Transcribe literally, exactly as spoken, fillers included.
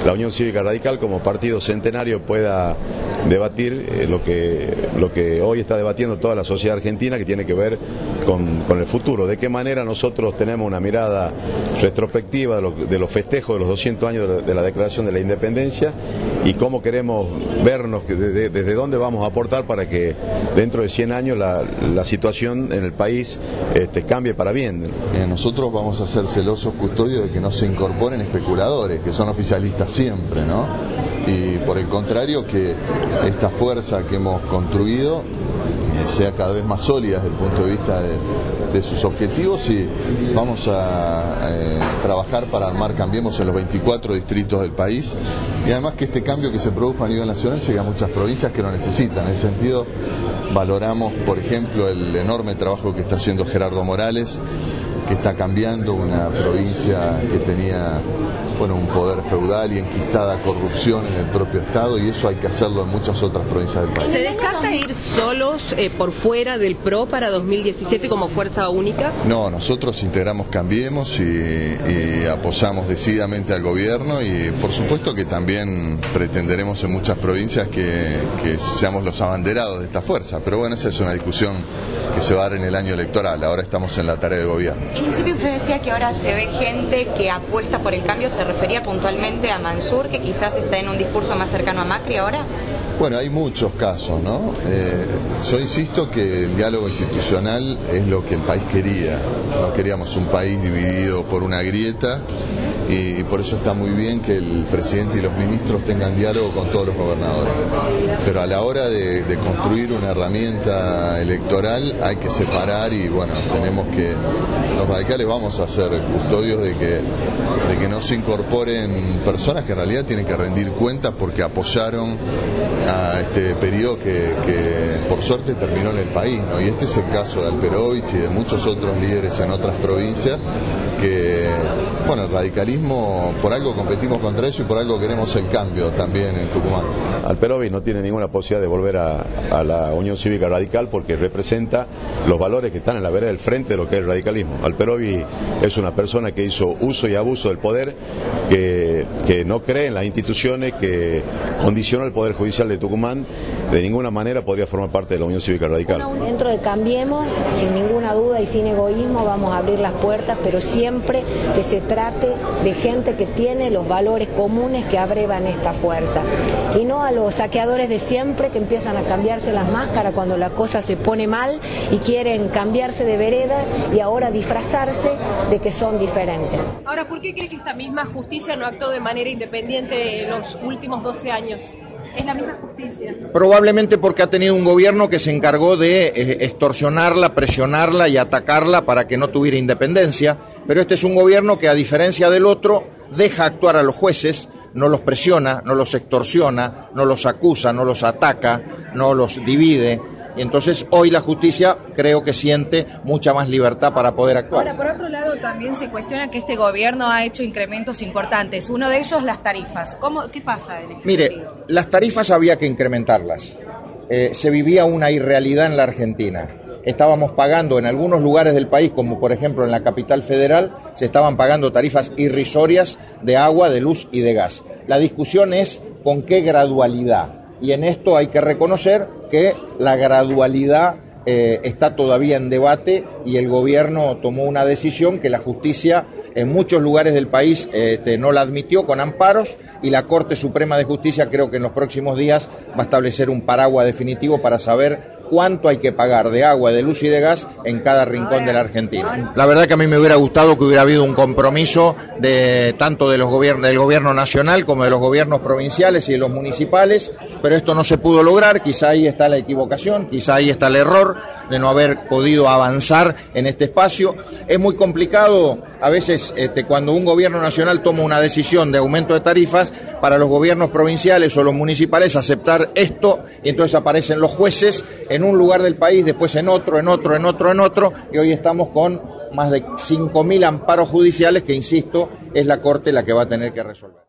la Unión Cívica Radical como partido centenario pueda debatir eh, lo que lo que hoy está debatiendo toda la sociedad argentina, que tiene que ver con, con el futuro. De qué manera nosotros tenemos una mirada retrospectiva de, lo, de los festejos de los doscientos años de, de la Declaración de la Independencia y cómo queremos vernos, desde, desde dónde vamos a aportar para que dentro de cien años la, la situación en el país este, cambie para bien. Eh, nosotros vamos a ser celosos custodios de que no se incorporen especuladores, que son oficialistas siempre, ¿no? Y por el contrario, que esta fuerza que hemos construido eh, sea cada vez más sólida desde el punto de vista de, de sus objetivos, y vamos a eh, trabajar para armar Cambiemos en los veinticuatro distritos del país, y además que este cambio que se produzca a nivel nacional llegue a muchas provincias que lo necesitan. En ese sentido, valoramos, por ejemplo, el enorme trabajo que está haciendo Gerardo Morales, que está cambiando una provincia que tenía, bueno, un poder feudal y enquistada corrupción en el propio Estado, y eso hay que hacerlo en muchas otras provincias del país. ¿Se descarta ir solos eh, por fuera del P R O para dos mil diecisiete como fuerza única? No, nosotros integramos Cambiemos y, y apoyamos decididamente al gobierno, y por supuesto que también pretenderemos en muchas provincias que, que seamos los abanderados de esta fuerza, pero bueno, esa es una discusión que se va a dar en el año electoral. Ahora estamos en la tarea de gobierno. En principio usted decía que ahora se ve gente que apuesta por el cambio, ¿se refería puntualmente a Mansur, que quizás está en un discurso más cercano a Macri ahora? Bueno, hay muchos casos, ¿no? Eh, yo insisto que el diálogo institucional es lo que el país quería. No queríamos un país dividido por una grieta, y, y por eso está muy bien que el presidente y los ministros tengan diálogo con todos los gobernadores. Pero a la hora de, de construir una herramienta electoral hay que separar, y bueno, tenemos que, los radicales vamos a ser custodios de que, de que no se incorporen personas que en realidad tienen que rendir cuentas porque apoyaron a este periodo que, que por suerte terminó en el país, ¿no? Y este es el caso de Alperovich y de muchos otros líderes en otras provincias que, bueno, el radicalismo, por algo competimos contra eso y por algo queremos el cambio también en Tucumán. Alperovich no tiene ninguna posibilidad de volver a, a la Unión Cívica Radical porque representa los valores que están en la vereda del frente de lo que es el radicalismo. Alperovich es una persona que hizo uso y abuso del poder, que, que no cree en las instituciones, que condiciona el Poder Judicial de Tucumán. De ninguna manera podría formar parte de la Unión Cívica Radical. Dentro de Cambiemos, sin ninguna duda y sin egoísmo, vamos a abrir las puertas, pero siempre que se trate de gente que tiene los valores comunes que abrevan esta fuerza. Y no a los saqueadores de siempre que empiezan a cambiarse las máscaras cuando la cosa se pone mal y quieren cambiarse de vereda y ahora disfrazarse de que son diferentes. Ahora, ¿por qué cree que esta misma justicia no actuó de manera independiente en los últimos doce años? Es la misma justicia. Probablemente porque ha tenido un gobierno que se encargó de eh, extorsionarla, presionarla y atacarla para que no tuviera independencia, pero este es un gobierno que, a diferencia del otro, deja actuar a los jueces, no los presiona, no los extorsiona, no los acusa, no los ataca, no los divide. Y entonces hoy la justicia creo que siente mucha más libertad para poder actuar. Ahora, por otro lado, también se cuestiona que este gobierno ha hecho incrementos importantes. Uno de ellos, las tarifas. ¿Cómo, ¿Qué pasa en este Mire, sentido? Las tarifas había que incrementarlas. Eh, se vivía una irrealidad en la Argentina. Estábamos pagando en algunos lugares del país, como por ejemplo en la capital federal, se estaban pagando tarifas irrisorias de agua, de luz y de gas. La discusión es con qué gradualidad. Y en esto hay que reconocer que la gradualidad eh, está todavía en debate, y el gobierno tomó una decisión que la justicia en muchos lugares del país este, no la admitió con amparos, y la Corte Suprema de Justicia creo que en los próximos días va a establecer un paraguas definitivo para saber cuánto hay que pagar de agua, de luz y de gas en cada rincón de la Argentina. La verdad que a mí me hubiera gustado que hubiera habido un compromiso de tanto de los gobiernos, del gobierno nacional como de los gobiernos provinciales y de los municipales, pero esto no se pudo lograr. Quizá ahí está la equivocación, quizá ahí está el error de no haber podido avanzar en este espacio. Es muy complicado a veces este, cuando un gobierno nacional toma una decisión de aumento de tarifas, para los gobiernos provinciales o los municipales aceptar esto, y entonces aparecen los jueces en un lugar del país, después en otro, en otro, en otro, en otro, y hoy estamos con más de cinco mil amparos judiciales que, insisto, es la Corte la que va a tener que resolver.